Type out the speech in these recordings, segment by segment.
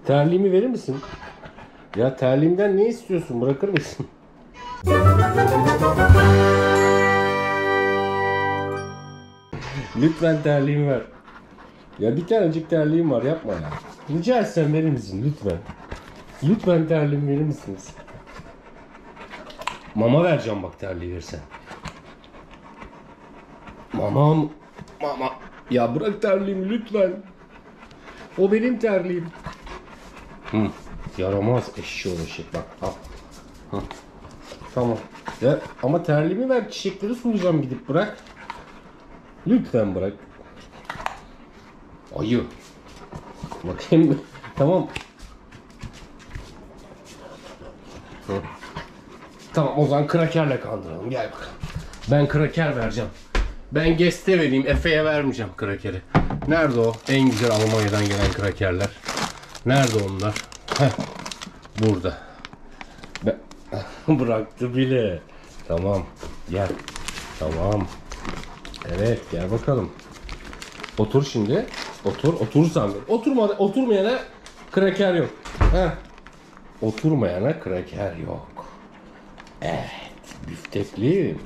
Terliğimi verir misin? Ya terliğimden ne istiyorsun? Bırakır mısın? Lütfen terliğimi ver. Ya bir tanecik terliğim var, yapma ya. Rica etsem verir misin lütfen? Lütfen terliğimi verir misiniz? Mama vereceğim bak terliği verirsen. Mama. Ya bırak terliğimi lütfen. O benim terliğim. Yaramaz eşşoğlu şey. Bak al. Tamam. Ya, ama terliğimi ver, çiçekleri sulayacağım gidip, bırak. Lütfen bırak. Ayı. Bakayım. Tamam. Tamam, o zaman krakerle kandıralım. Gel bakalım. Ben kraker vereceğim. Ben Guest'e vereyim. Efe'ye vermeyeceğim krakeri. Nerede o? En güzel Almanya'dan gelen krakerler. Nerede onlar? Heh. Burada. Bıraktı bile. Tamam. Gel. Tamam. Evet, gel bakalım. Otur şimdi. Otur. Oturursan. Oturmayana kraker yok. Heh. Oturmayana kraker yok. Evet. Büftekli.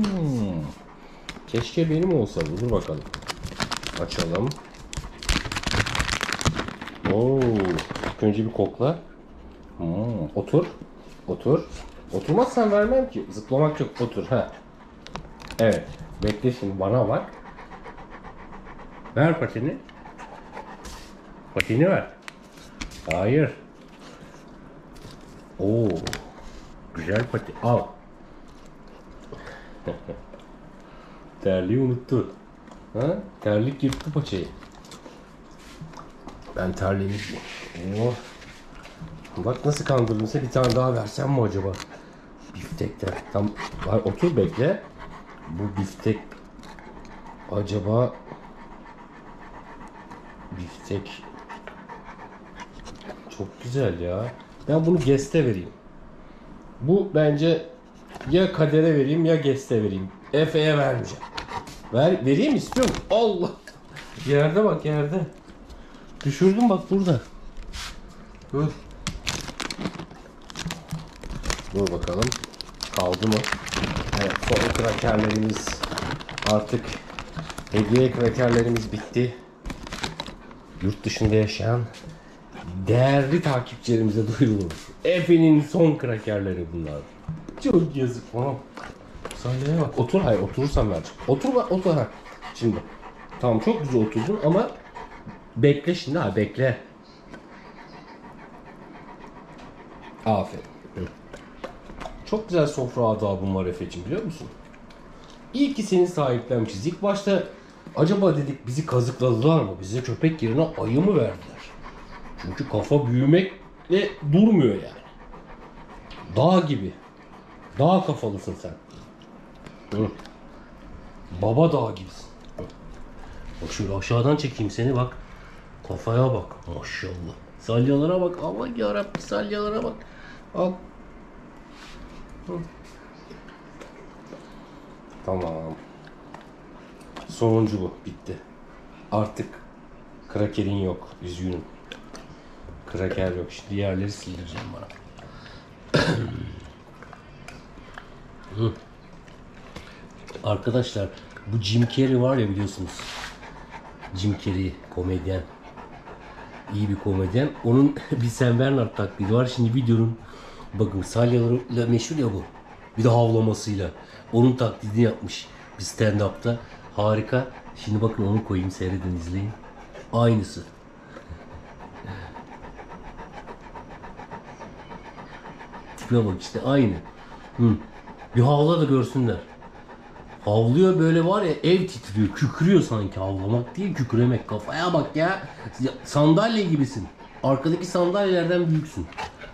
Keşke benim olsa. Dur bakalım. Açalım. Oo. İlk önce bir kokla. Otur. Otur. Oturmazsan vermem ki. Zıplamak yok. Otur. Ha. Evet. Bekle şimdi, bana bak. Ver patini. Patini ver. Hayır. Oo. Güzel pati. Al. Terliği unuttu. Ha? Terlik yırttı paçayı. Ben terliğimi... Oh. Bak nasıl kandırdım seni. Bir tane daha versem mi acaba? Biftekten. Tam otur, bekle. Bu biftek acaba biftek çok güzel ya. Ben bunu Guest'e vereyim. Bu bence ya Kader'e vereyim ya Guest'e vereyim. Efe'ye vermeyeceğim. Vereyim istiyorum. Allah. Yerde bak, yerde. Düşürdüm bak burada. Dur. Dur bakalım. Kaldı mı? Evet, son krakerlerimiz artık, hediye krakerlerimiz bitti. Yurt dışında yaşayan değerli takipçilerimize duyurulur. Efe'nin son krakerleri bunlar. Çok yazık falan. Salyaya bak. Otur, hayır oturursan vereceğim. Otur ha. Şimdi. Tamam, çok güzel oturdun ama bekle şimdi, ha bekle. Aferin. Çok güzel sofra adabım var Efe'cim, biliyor musun? İyi ki seni sahiplenmişiz. İlk başta acaba dedik bizi kazıkladılar mı? Bize köpek yerine ayı mı verdiler? Çünkü kafa büyümekle durmuyor yani. Dağ gibi. Dağ kafalısın sen. Hı. Baba dağ gibisin. Hı. Bak şöyle aşağıdan çekeyim seni, bak. Kafaya bak. Maşallah. Salyalara bak. Aman yarabbim, salyalara bak. Al. Hı. Tamam. Sonuncu bu. Bitti. Artık krakerin yok. Üzgünüm. Kraker yok. Şimdi diğerleri sildireceğim bana. Arkadaşlar, bu Jim Carrey var ya, biliyorsunuz. Jim Carrey komedyen. İyi bir komedyen. Onun bir Sam Bernard taklidi var. Şimdi videonun, bakın, salyalarıyla meşhur ya bu. Bir de havlamasıyla. Onun taklidini yapmış bir stand-up'ta. Harika. Şimdi bakın, onu koyayım, seyredin, izleyin. Aynısı. Tipine bak işte, aynı. Bir havla da görsünler. Havlıyor böyle, var ya, ev titriyor, kükrüyor sanki. Havlamak değil, kükremek. Kafaya bak ya. Sandalye gibisin. Arkadaki sandalyelerden büyüksün.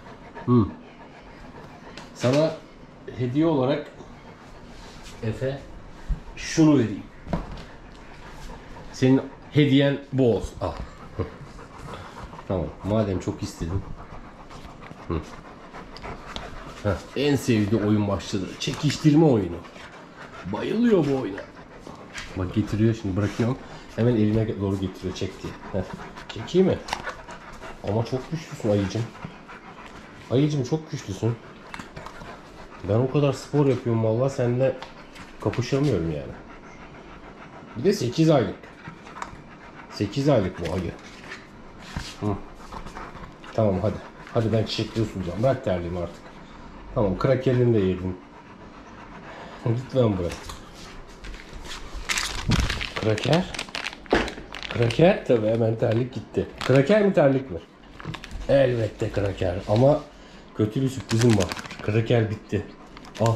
Sana hediye olarak Efe şunu vereyim. Senin hediyen bu olsun. Al. Tamam. Madem çok istedin. En sevdiği oyun başladı. Çekiştirme oyunu. Bayılıyor bu oyuna. Bak, getiriyor şimdi, bırakıyorum. Hemen eline doğru getiriyor, çek diye. Çekeyim mi? Ama çok güçlüsün ayıcım. Ayıcım çok güçlüsün. Ben o kadar spor yapıyorum vallahi seninle kapışamıyorum yani. Bir de 8 aylık. 8 aylık bu ayı. Hı. Tamam hadi. Hadi ben çiçekleri sunacağım. Bırak terliğimi artık. Tamam krakerini de yedim. Lütfen bırak. Kraker? Kraker tabii hemen terlik gitti. Kraker mi terlik mi? Elbette kraker ama kötü bir sürprizim var. Kraker bitti. Al.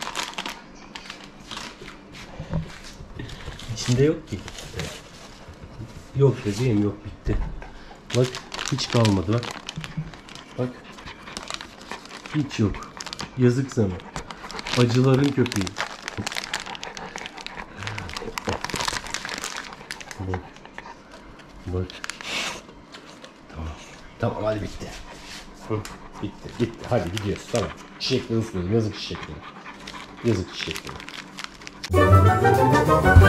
İçinde yok ki. Yok bebeğim yok bitti. Bak hiç kalmadı bak. Bak. Hiç yok. Yazık sana. Acıların köpeği. Bak. Bak. Tamam. Tamam hadi bitti. Hı, bitti. Gitti. Hadi gidiyoruz. Tamam. Çiçekleri ıslayalım. Yazık çiçekleri. Yazık çiçekleri.